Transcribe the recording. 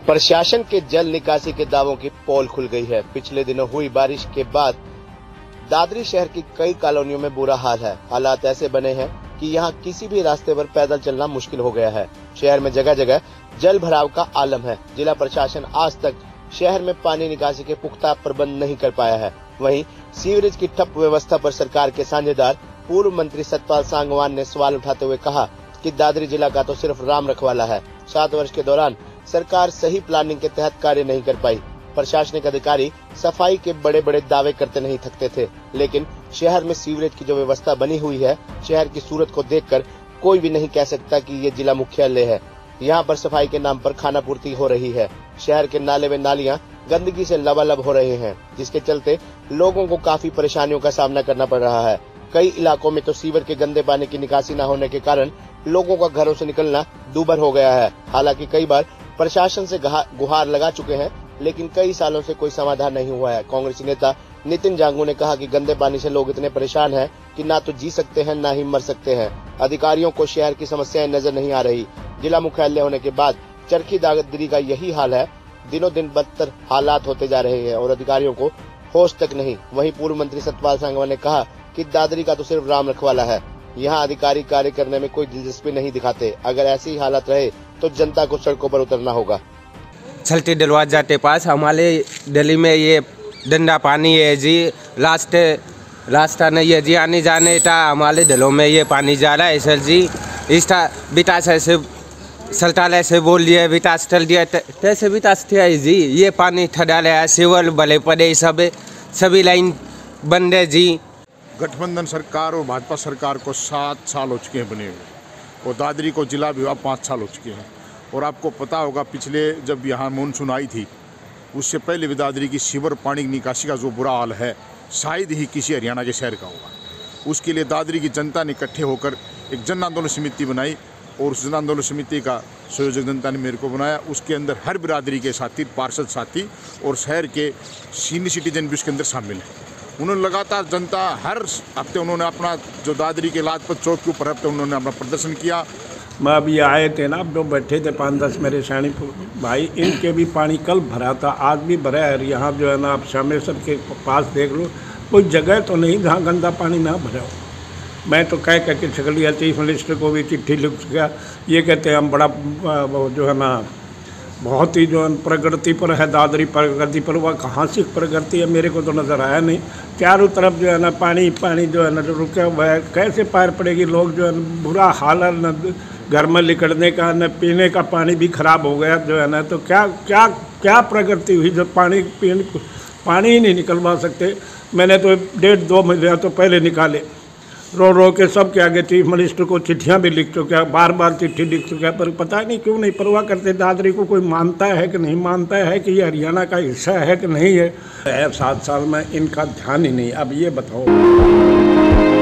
प्रशासन के जल निकासी के दावों की पोल खुल गई है। पिछले दिनों हुई बारिश के बाद दादरी शहर की कई कॉलोनियों में बुरा हाल है। हालात ऐसे बने हैं कि यहाँ किसी भी रास्ते पर पैदल चलना मुश्किल हो गया है। शहर में जगह जगह जल भराव का आलम है। जिला प्रशासन आज तक शहर में पानी निकासी के पुख्ता प्रबंध नहीं कर पाया है। वहीं सीवरेज की ठप व्यवस्था पर सरकार के साझेदार पूर्व मंत्री सतपाल सांगवान ने सवाल उठाते हुए कहा कि दादरी जिला का तो सिर्फ राम रखवाला है। 7 वर्ष के दौरान सरकार सही प्लानिंग के तहत कार्य नहीं कर पाई। प्रशासनिक अधिकारी सफाई के बड़े बड़े दावे करते नहीं थकते थे, लेकिन शहर में सीवरेज की जो व्यवस्था बनी हुई है, शहर की सूरत को देखकर कोई भी नहीं कह सकता कि ये जिला मुख्यालय है। यहाँ पर सफाई के नाम पर खाना पूर्ति हो रही है। शहर के नाले व नालियां गंदगी से लबालब हो रहे हैं, जिसके चलते लोगों को काफी परेशानियों का सामना करना पड़ रहा है। कई इलाकों में तो सीवर के गंदे पानी की निकासी न होने के कारण लोगों का घरों से निकलना दूभर हो गया है। हालांकि कई बार प्रशासन से गुहार लगा चुके हैं, लेकिन कई सालों से कोई समाधान नहीं हुआ है। कांग्रेसी नेता नितिन जांगू ने कहा कि गंदे पानी से लोग इतने परेशान हैं कि ना तो जी सकते हैं ना ही मर सकते हैं। अधिकारियों को शहर की समस्याएं नजर नहीं आ रही। जिला मुख्यालय होने के बाद चरखी दादरी का यही हाल है। दिनों दिन बदतर हालात होते जा रहे हैं और अधिकारियों को होश तक नहीं। वहीं पूर्व मंत्री सतपाल सांगवान ने कहा कि दादरी का तो सिर्फ राम रखवाला है। यहाँ अधिकारी कार्य करने में कोई दिलचस्पी नहीं दिखाते। अगर ऐसी हालत रहे तो जनता को सड़कों पर उतरना होगा। छलटी दरवाजा के पास हमारे दिल्ली में ये गंदा पानी है जी। रास्ता नहीं है जी आने जाने का। हमारे दिलों में ये पानी जा रहा है सर जी। इसका विकास ऐसे सरकार से बोल दिया, विकास कर दिया, कैसे विकास किया है जी। ये पानी ठड़ा रहा है, सेवल भले पड़े, सभी लाइन बंद है जी। गठबंधन सरकार और भाजपा सरकार को 7 साल हो चुके हैं बने हुए, और दादरी को जिला भी हुआ 5 साल हो चुके हैं। और आपको पता होगा पिछले जब यहाँ मानसून आई थी उससे पहले भी दादरी की सीवर पानी की निकासी का जो बुरा हाल है शायद ही किसी हरियाणा के शहर का होगा। उसके लिए दादरी की जनता ने इकट्ठे होकर एक जन आंदोलन समिति बनाई और उस जन आंदोलन समिति का संयोजक जनता ने मेरे को बनाया। उसके अंदर हर बिरादरी के साथी, पार्षद साथी और शहर के सीनियर सिटीजन भी उसके अंदर शामिल हैं। उन्होंने लगातार जनता हर हफ्ते उन्होंने अपना जो दादरी के लाजपत चौक के ऊपर हफ्ते उन्होंने अपना प्रदर्शन किया। मैं अभी आए थे ना, जो बैठे थे 5-10 मेरे सैनिक भाई, इनके भी पानी कल भरा था, आज भी भरा है। यहाँ जो है ना आप शामेश्वर के पास देख लो, कोई जगह तो नहीं जहाँ गंदा पानी ना भरा हो। मैं तो कह के छकलिया चीफ मिनिस्टर को भी चिट्ठी लिख चुका। ये कहते हैं हम बड़ा जो है ना बहुत ही जो प्रगति पर है, दादरी प्रगति पर। वह कहाँ से प्रगति है मेरे को तो नज़र आया नहीं। चारों तरफ जो है ना पानी पानी जो है ना रुका हुआ है। कैसे पार पड़ेगी? लोग जो है बुरा हाल है, न घर में निकलने का न पीने का पानी भी खराब हो गया जो है ना। तो क्या क्या क्या प्रगति हुई जब पानी ही नहीं निकलवा सकते। मैंने तो 1.5-2 महीने तो पहले निकाले, रो के सब के आगे चीफ मिनिस्टर को चिट्ठियां भी लिख चुका, बार चिट्ठी लिख चुका, पर पता नहीं क्यों नहीं परवाह करते। दादरी को कोई मानता है कि नहीं मानता है कि ये हरियाणा का हिस्सा है कि नहीं है। 7 साल में इनका ध्यान ही नहीं। अब ये बताओ।